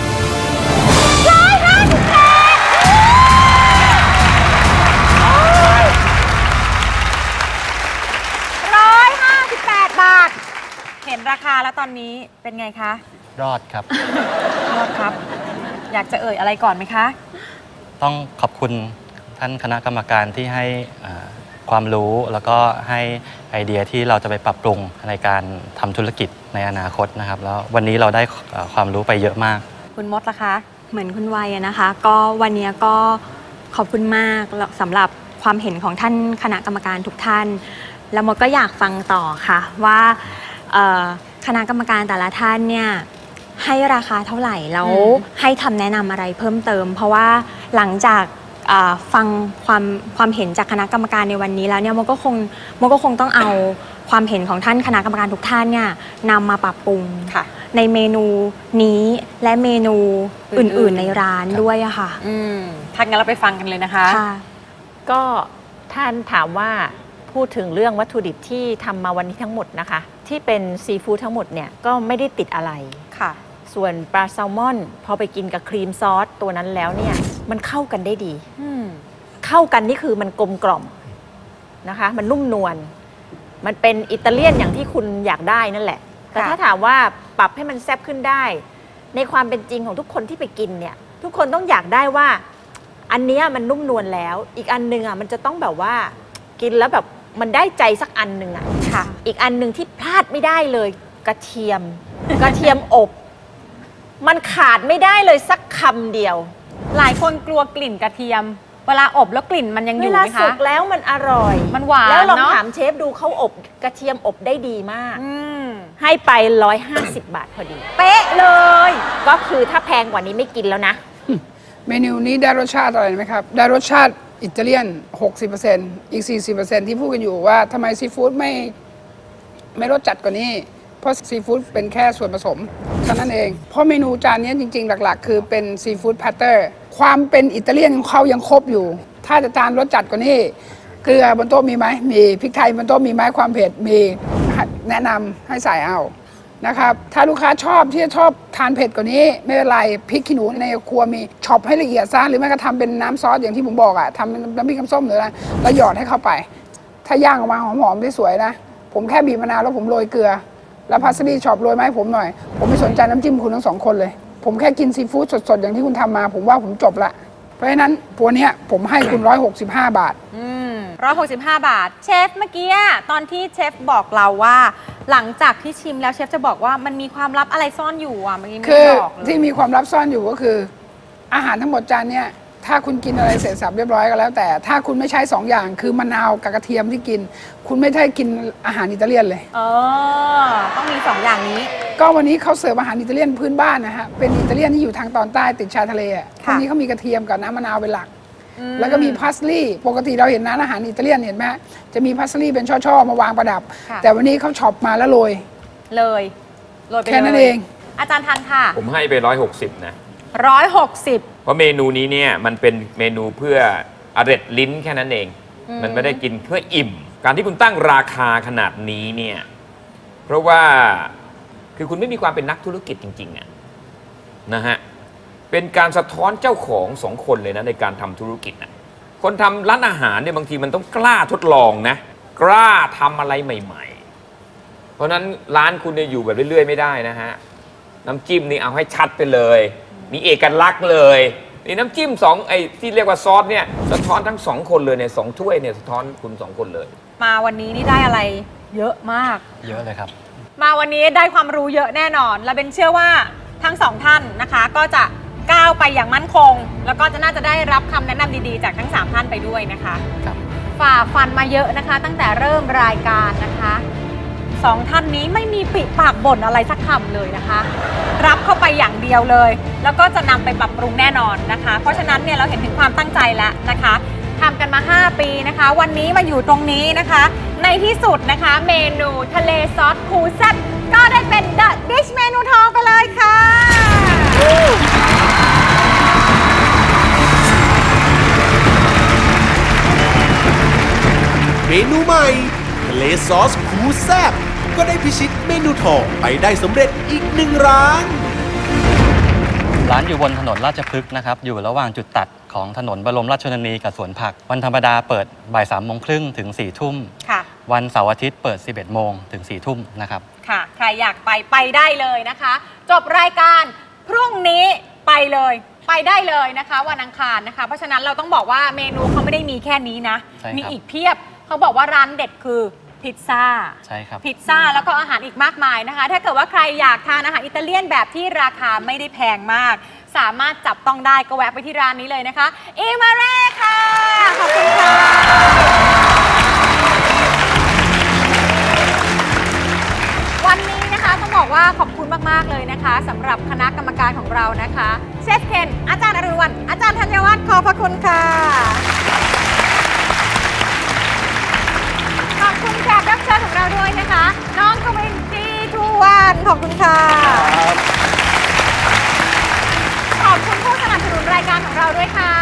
158 บาทเห็นราคาแล้วตอนนี้เป็นไงคะรอดครับรอดครับอยากจะเอ่ยอะไรก่อนไหมคะต้องขอบคุณท่านคณะกรรมการที่ให้ความรู้แล้วก็ให้ไอเดียที่เราจะไปปรับปรุงในการทำธุรกิจในอนาคตนะครับแล้ววันนี้เราได้ความรู้ไปเยอะมากคุณมดล่ะคะเหมือนคุณวัยนะคะก็วันนี้ก็ขอบคุณมากสำหรับความเห็นของท่านคณะกรรมการทุกท่านแล้วมดก็อยากฟังต่อค่ะว่าคณะกรรมการแต่ละท่านเนี่ยให้ราคาเท่าไหร่แล้วให้คำแนะนำอะไรเพิ่มเติมเพราะว่าหลังจากฟังความเห็นจากคณะกรรมการในวันนี้แล้วเนี่ยมันก็คงต้องเอาความเห็นของท่านคณะกรรมการทุกท่านเนี่ยนำมาปรับปรุงในเมนูนี้และเมนูอื่นๆในร้านด้วยอะค่ะท่านงั้นเราไปฟังกันเลยนะคะก็ท่านถามว่าพูดถึงเรื่องวัตถุดิบที่ทำมาวันนี้ทั้งหมดนะคะที่เป็นซีฟู้ดทั้งหมดเนี่ยก็ไม่ได้ติดอะไรค่ะส่วนปลาแซลมอนพอไปกินกับครีมซอสตัวนั้นแล้วเนี่ยมันเข้ากันได้ดีเข้ากันนี่คือมันกลมกล่อมนะคะมันนุ่มนวลมันเป็นอิตาเลียนอย่างที่คุณอยากได้นั่นแหละแต่ถ้าถามว่าปรับให้มันแซ่บขึ้นได้ในความเป็นจริงของทุกคนที่ไปกินเนี่ยทุกคนต้องอยากได้ว่าอันนี้มันนุ่มนวลแล้วอีกอันนึงอ่ะมันจะต้องแบบว่ากินแล้วแบบมันได้ใจสักอันหนึ่งอ่ะค่ะอีกอันหนึ่งที่พลาดไม่ได้เลยกระเทียมอบมันขาดไม่ได้เลยสักคำเดียวหลายคนกลัวกลิ่นกระเทียมเวลาอบแล้วกลิ่นมันยังอยู่ไหมคะเวลาสุกแล้วมันอร่อยมันหวานแล้วลองถามเชฟดูเขาอบกระเทียมอบได้ดีมากให้ไป150 บาทพอดีเป๊ะเลยก็คือถ้าแพงกว่านี้ไม่กินแล้วนะเมนูนี้ได้รสชาติอะไรไหมครับได้รสชาติอิตาเลียน 60% อีก 40% ที่พูดกันอยู่ว่าทำไมซีฟู้ดไม่รสจัดกว่านี้เพราะซีฟู้ดเป็นแค่ส่วนผสมเท่านั้นเองเพราะเมนูจานนี้จริงๆหลักๆคือเป็นซีฟู้ดแพตเตอร์ความเป็นอิตาเลียนของเขายังครบอยู่ถ้าจะทานรสจัดกว่านี้เกลือบนโต๊ะมีไหมมีพริกไทยบนโต๊ะมีไหมความเผ็ดมีแนะนำให้ใส่เอานะครับถ้าลูกค้าชอบที่จะชอบทานเผ็ดกว่านี้ไม่เป็นไรพริกขี้หนูในครัวมีช็อปให้ละเอียดซะหรือไม่ก็ทำเป็นน้ำซอสอย่างที่ผมบอกอะทำเป็นน้ำพริกน้ำส้มหรืออะไรแล้วหยอดให้เข้าไปถ้าย่างออกมาหอมๆได้สวยนะผมแค่บีบมะนาวแล้วผมโรยเกลือแล้วพาสลีช็อปโรยมาให้ผมหน่อยผมไม่สนใจน้ำจิ้มคุณทั้ง2 คนเลยผมแค่กินซีฟู้ดสดๆอย่างที่คุณทำมาผมว่าผมจบละเพราะฉะนั้นตัวเนี้ยผมให้คุณ165 บาท 165 บาทเชฟเมื่อกี้ตอนที่เชฟบอกเราว่าหลังจากที่ชิมแล้วเชฟจะบอกว่ามันมีความลับอะไรซ่อนอยู่เมื่อกี้ไม่บอกเลยที่มีความลับซ่อนอยู่ก็คืออาหารทั้งหมดจานเนี้ยถ้าคุณกินอะไรเสร็จสับเรียบร้อยก็แล้วแต่ถ้าคุณไม่ใช้2 อย่างคือมะนาวกับกระเทียมที่กินคุณไม่ได้กินอาหารอิตาเลียนเลยต้องมี2 อย่างนี้ก็วันนี้เขาเสิร์ฟอาหารอิตาเลียนพื้นบ้านนะฮะเป็นอิตาเลียนที่อยู่ทางตอนใต้ติดชายทะเลพวกนี้เขามีกระเทียมกับน้ำมะนาวเป็นหลักแล้วก็มีพาสลีย์ปกติเราเห็นร้านอาหารอิตาเลียนเห็นไหมจะมีพาสลีย์เป็นช่อๆมาวางประดับแต่วันนี้เขาช็อปมาแล้วโรยไปเลยแค่นั้นเองอาจารย์ทันค่ะผมให้ไป160นะ 160 เพราะเมนูนี้เนี่ยมันเป็นเมนูเพื่ออร่อยลิ้นแค่นั้นเองมันไม่ได้กินเพื่ออิ่มการที่คุณตั้งราคาขนาดนี้เนี่ยเพราะว่าคือคุณไม่มีความเป็นนักธุรกิจจริงๆนะฮะเป็นการสะท้อนเจ้าของ2 คนเลยนะในการทำธุรกิจนะคนทำร้านอาหารเนี่ยบางทีมันต้องกล้าทดลองนะกล้าทำอะไรใหม่ๆเพราะนั้นร้านคุณเนี่ยอยู่แบบเรื่อยๆไม่ได้นะฮะน้ำจิ้มนี่เอาให้ชัดไปเลยมีเอกลักษณ์เลยนี่น้ำจิ้ม2ไอ้ที่เรียกว่าซอสเนี่ยสะท้อนทั้ง2 คนเลยเนี่ย2 ถ้วยเนี่ยสะท้อนคุณ2 คนเลยมาวันนี้นี่ได้อะไรเยอะมากเยอะเลยครับมาวันนี้ได้ความรู้เยอะแน่นอนและเบนเชื่อว่าทั้ง2 ท่านนะคะก็จะก้าวไปอย่างมั่นคงแล้วก็จะน่าจะได้รับคำแนะนำดีๆจากทั้ง3 ท่านไปด้วยนะคะฝ่าฟันมาเยอะนะคะตั้งแต่เริ่มรายการนะคะ2 ท่านนี้ไม่มีปิปากบ่นอะไรสักคำเลยนะคะรับเข้าไปอย่างเดียวเลยแล้วก็จะนำไปปรับปรุงแน่นอนนะคะเพราะฉะนั้นเนี่ยเราเห็นถึงความตั้งใจแล้วนะคะทำกันมา5 ปีนะคะวันนี้มาอยู่ตรงนี้นะคะในที่สุดนะคะเมนูทะเลซอสคูแซ่บก็ได้เป็น The Dish เมนูทองไปเลยค่ะเมนูใหม่ทะเลซอสคูแซ่บก็ได้พิชิตเมนูทองไปได้สำเร็จอีก1 ร้านอยู่บนถนนราชพฤกษ์นะครับอยู่ระหว่างจุดตัดของถนนบรมราชชนนีกับสวนผักวันธรรมดาเปิดบ่าย3 โมงครึ่งถึง4 ทุ่มวันเสาร์อาทิตย์เปิด11 โมงถึง4 ทุ่มนะครับค่ะใครอยากไปได้เลยนะคะจบรายการพรุ่งนี้ไปเลยไปได้เลยนะคะวันอังคารนะคะเพราะฉะนั้นเราต้องบอกว่าเมนูเขาไม่ได้มีแค่นี้นะมีอีกเพียบเขาบอกว่าร้านเด็ดคือพิซซ่าใช่ครับพิซซ่าแล้วก็อาหารอีกมากมายนะคะถ้าเกิดว่าใครอยากทานอาหารอิตาเลียนแบบที่ราคาไม่ได้แพงมากสามารถจับต้องได้ก็แวะไปที่ร้านนี้เลยนะคะอิมาเร่ค่ะขอบคุณค่ะวันนี้นะคะต้องบอกว่าขอบคุณมากๆเลยนะคะสำหรับคณะกรรมการของเรานะคะเชฟเคนอาจารย์อรุณวรรณอาจารย์ธัญวัฒน์ขอบพระคุณค่ะขอบคุณแขกรับเชิญของเราด้วยนะคะน้องกวินจีทูวันขอบคุณค่ะขอบคุณผู้สนับสนุนรายการของเราด้วยค่ะ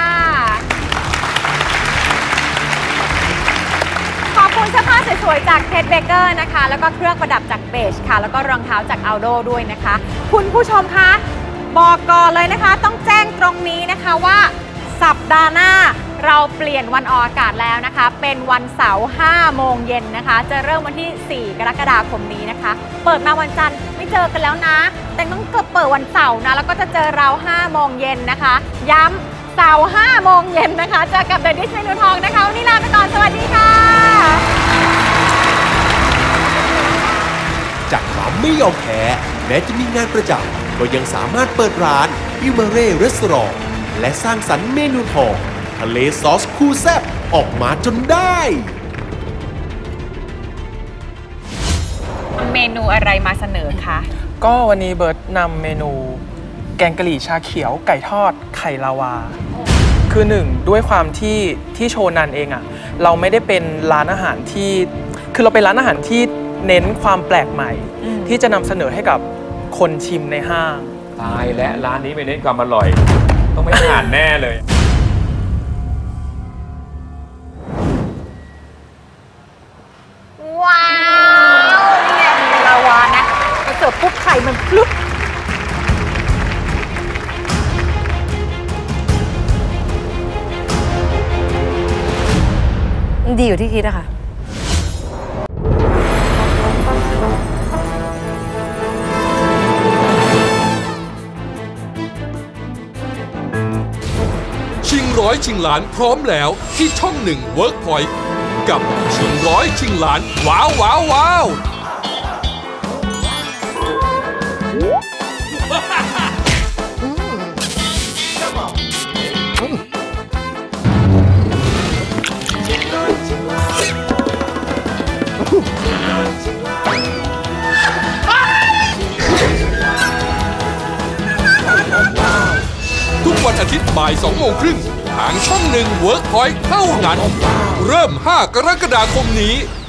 ขอบคุณเสื้อผ้าสวยๆจากเท็ดเบเกอร์นะคะแล้วก็เครื่องประดับจากเบจค่ะแล้วก็รองเท้าจากอัลโดด้วยนะคะคุณผู้ชมคะบอกก่อนเลยนะคะต้องแจ้งตรงนี้นะคะว่าสัปดาห์หน้าเราเปลี่ยนวันออกอากาศแล้วนะคะเป็นวันเสาร์5 โมงเย็นนะคะจะเริ่มวันที่4 กรกฎาคมนี้นะคะเปิดมาวันจันทร์ไม่เจอกันแล้วนะแต่ต้องเปิดวันเสาร์นะแล้วก็จะเจอเรา5 โมงเย็นนะคะย้ำเสาร์5 โมงเย็นนะคะเจอกับ The Dish เมนูทองนะคะวันนี้ลาไปก่อนสวัสดีค่ะจากความไม่ยอมแพ้แม้จะมีงานประจำก็ยังสามารถเปิดร้านอิมาเร่รีสอร์ทและสร้างสรรค์เมนูทองทะเลซอสคูแซ่บออกมาจนได้เมนูอะไรมาเสนอคะก็วันนี้เบิร์ตนำเมนูแกงกะหรี่ชาเขียวไก่ทอดไข่ลาวาคือหนึ่งด้วยความที่โชนันเองอะเราไม่ได้เป็นร้านอาหารที่คือเราเป็นร้านอาหารที่เน้นความแปลกใหม่ที่จะนำเสนอให้กับคนชิมในห้างตายและร้านนี้ไม่เน้นความอร่อยต้องไม่ผ่านแน่เลยว้าวนี่ไงเป็นลาวานะพอเสิร์ฟปุ๊บไข่มันพลุบดีอยู่ที่คิดอะค่ะ 100 ชิงล้านพร้อมแล้วที่ช่อง1 Workpoint กับชิงร้อยชิงล้านว้าวว้าวว้าวทุกวันอาทิตย์บ่าย 2:30 ทางช่อง1 Workpoint เท่านั้น เริ่ม 5 กรกฎาคมนี้